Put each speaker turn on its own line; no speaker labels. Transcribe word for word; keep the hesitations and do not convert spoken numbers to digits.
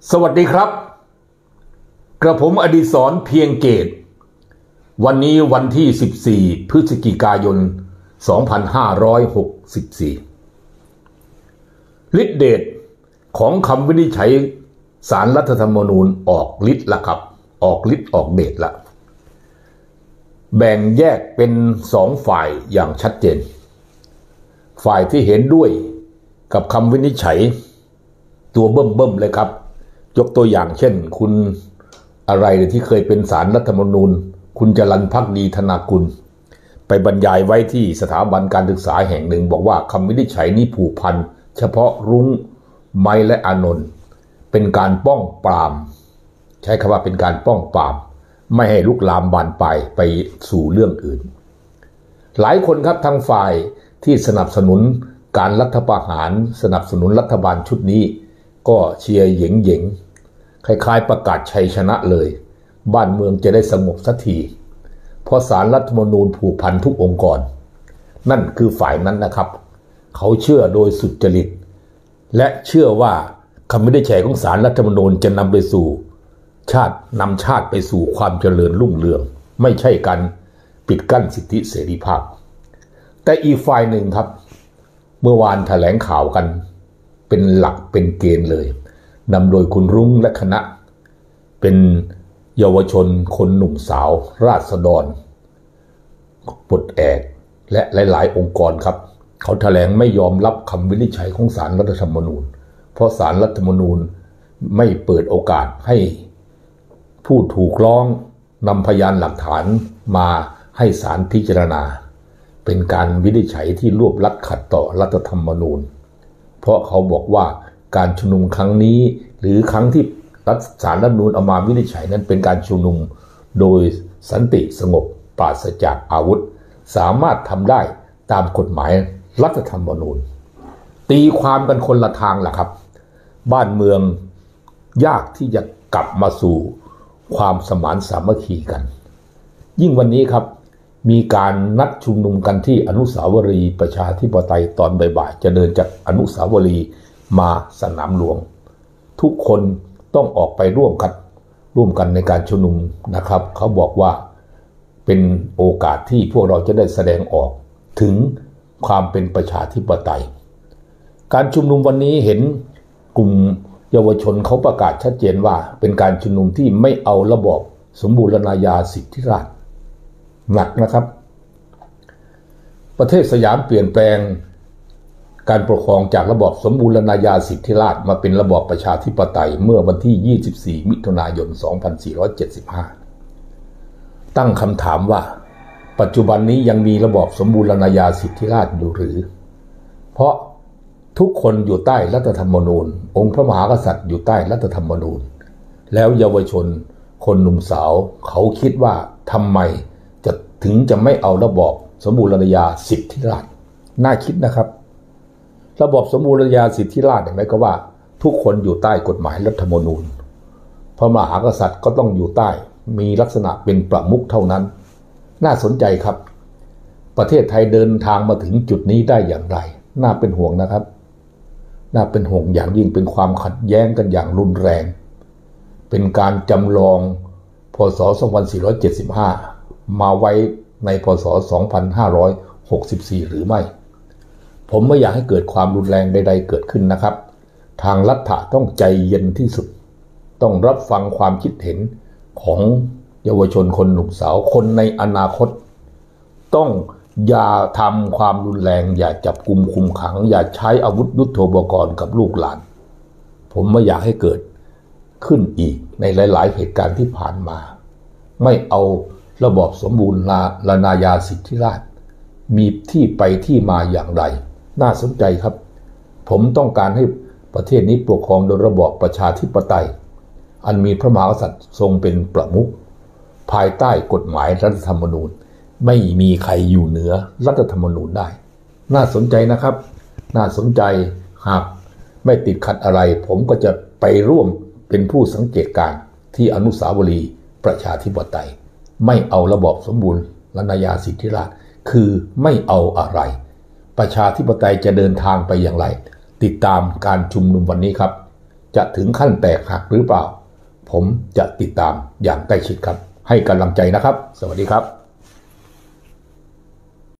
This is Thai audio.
สวัสดีครับกระผมอดิศรเพียงเกตวันนี้วันที่สิบสี่พฤศจิกายนสองพันห้าร้อยหกสิบสี่ฤทธิเดชของคำวินิจฉัยศาลรัฐธรรมนูญออกฤทธิ์ละครับออกฤทธิ์ออกเดชละแบ่งแยกเป็นสองฝ่ายอย่างชัดเจนฝ่ายที่เห็นด้วยกับคำวินิจฉัยตัวเบิ่มๆเลยครับยกตัวอย่างเช่นคุณอะไรที่เคยเป็นศาลรัฐธรรมนูญคุณจรัญภักดีธนากุลไปบรรยายไว้ที่สถาบันการศึกษาแห่งหนึ่งบอกว่าคำวินิจฉัยนี้ผูกพันเฉพาะรุ้งไม้และอานนท์เป็นการป้องปรามใช้คำว่าเป็นการป้องปรามไม่ให้ลุกลามบานปลายไปสู่เรื่องอื่นหลายคนครับทางฝ่ายที่สนับสนุนการรัฐประหารสนับสนุนรัฐบาลชุดนี้ก็เชียร์เหย่งเหย่งคล้ายๆประกาศชัยชนะเลยบ้านเมืองจะได้สงบสักทีเพราะศาลรัฐธรรมนูญผูกพันทุกองค์กรนั่นคือฝ่ายนั้นนะครับเขาเชื่อโดยสุจริตและเชื่อว่าคำวินิจฉัยของศาลรัฐธรรมนูญจะนำไปสู่ชาตินำชาติไปสู่ความเจริญรุ่งเรืองไม่ใช่การปิดกั้นสิทธิเสรีภาพแต่อีกฝ่ายหนึ่งครับเมื่อวานแถลงข่าวกันเป็นหลักเป็นเกณฑ์เลยนำโดยคุณรุ้งและคณะเป็นเยาวชนคนหนุ่มสาวราษฎรปลดแอกและหลายๆองค์กรครับเขาแถลงไม่ยอมรับคำวินิจฉัยของศาลรัฐธรรมนูญเพราะศาลรัฐธรรมนูญไม่เปิดโอกาสให้ผู้ถูกร้องนำพยานหลักฐานมาให้ศาลพิจารณาเป็นการวินิจฉัยที่รวบลัดขัดต่อรัฐธรรมนูญเพราะเขาบอกว่าการชุมนุมครั้งนี้หรือครั้งที่รัฐศาลรัฐธรรมนูญเอามาวินิจฉัยนั้นเป็นการชุมนุมโดยสันติสงบปราศจากอาวุธสามารถทำได้ตามกฎหมายรัฐธรรมนูญตีความกันคนละทางล่ะครับบ้านเมืองยากที่จะกลับมาสู่ความสมานสามัคคีกันยิ่งวันนี้ครับมีการนัดชุมนุมกันที่อนุสาวรีย์ประชาธิปไตยตอนบ่ายๆจะเดินจากอนุสาวรีย์มาสนามหลวงทุกคนต้องออกไปร่วมกันร่วมกันในการชุมนุมนะครับเขาบอกว่าเป็นโอกาสที่พวกเราจะได้แสดงออกถึงความเป็นประชาธิปไตยการชุมนุมวันนี้เห็นกลุ่มเยาวชนเขาประกาศชัดเจนว่าเป็นการชุมนุมที่ไม่เอาระบอบสมบูรณาญาสิทธิราชย์หนักนะครับประเทศสยามเปลี่ยนแปลงการปกครองจากระบอบสมบูรณาญาสิทธิราชย์มาเป็นระบอบประชาธิปไตยเมื่อวันที่ยี่สิบสี่มิถุนายนสองพันสี่ร้อยเจ็ดสิบห้าตั้งคำถามว่าปัจจุบันนี้ยังมีระบอบสมบูรณาญาสิทธิราชย์อยู่หรือเพราะทุกคนอยู่ใต้รัฐธรรมนูญองค์พระมหากษัตริย์อยู่ใต้รัฐธรรมนูญแล้วเยาวชนคนหนุ่มสาวเขาคิดว่าทำไมจะถึงจะไม่เอาระบอบสมบูรณาญาสิทธิราชย์น่าคิดนะครับระบอบสมบูรณาญาสิทธิราชย์เห็นไหมก็ว่าทุกคนอยู่ใต้กฎหมายรัฐธรรมนูญพระมหากษัตริย์ก็ต้องอยู่ใต้มีลักษณะเป็นประมุขเท่านั้นน่าสนใจครับประเทศไทยเดินทางมาถึงจุดนี้ได้อย่างไรน่าเป็นห่วงนะครับน่าเป็นห่วงอย่างยิ่งเป็นความขัดแย้งกันอย่างรุนแรงเป็นการจำลองพ.ศ. สองพันสี่ร้อยเจ็ดสิบห้ามาไว้ในพ.ศ. สองพันห้าร้อยหกสิบสี่หรือไม่ผมไม่อยากให้เกิดความรุนแรงใดๆเกิดขึ้นนะครับทางรัฐะต้องใจเย็นที่สุดต้องรับฟังความคิดเห็นของเยาวชนคนหนุ่มสาวคนในอนาคตต้องอย่าทำความรุนแรงอย่าจับกุมคุมขังอย่าใช้อาวุธยุทโธปกรณ์กับลูกหลานผมไม่อยากให้เกิดขึ้นอีกในหลายๆเหตุการณ์ที่ผ่านมาไม่เอาระบอบสมบูรณาญาสิทธิราชย์มีที่ไปที่มาอย่างไรน่าสนใจครับผมต้องการให้ประเทศนี้ปกครองโดยระบอบประชาธิปไตยอันมีพระมหากษัตริย์ทรงเป็นประมุขภายใต้กฎหมายรัฐธรรมนูญไม่มีใครอยู่เหนือรัฐธรรมนูญได้น่าสนใจนะครับน่าสนใจหากไม่ติดขัดอะไรผมก็จะไปร่วมเป็นผู้สังเกตการณ์ที่อนุสาวรีย์ประชาธิปไตยไม่เอาระบอบสมบูรณาญาสิทธิราชย์คือไม่เอาอะไรประชาธิปไตยจะเดินทางไปอย่างไรติดตามการชุมนุมวันนี้ครับจะถึงขั้นแตกหักหรือเปล่าผมจะติดตามอย่างใกล้ชิดครับให้กำลังใจนะครับสวัสดีครับ